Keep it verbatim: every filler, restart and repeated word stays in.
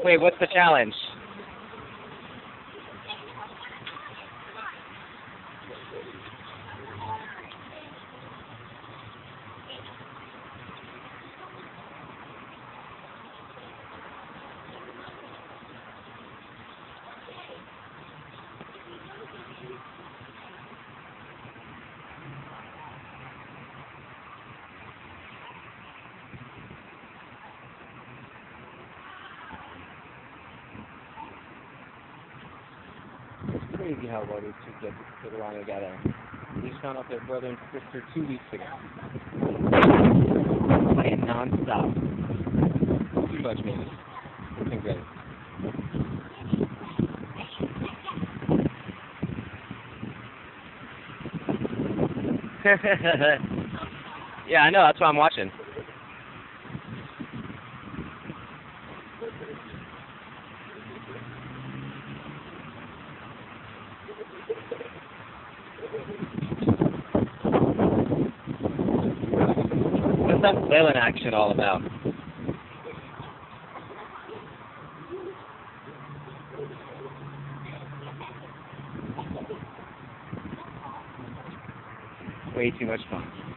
Wait, what's the challenge? It's crazy how well these two get, get along together. We just found out they're brother and sister two weeks ago. Playing non-stop. Too much music. It's been great. Yeah, I know. That's why I'm watching. What's that flailing action all about? Way too much fun.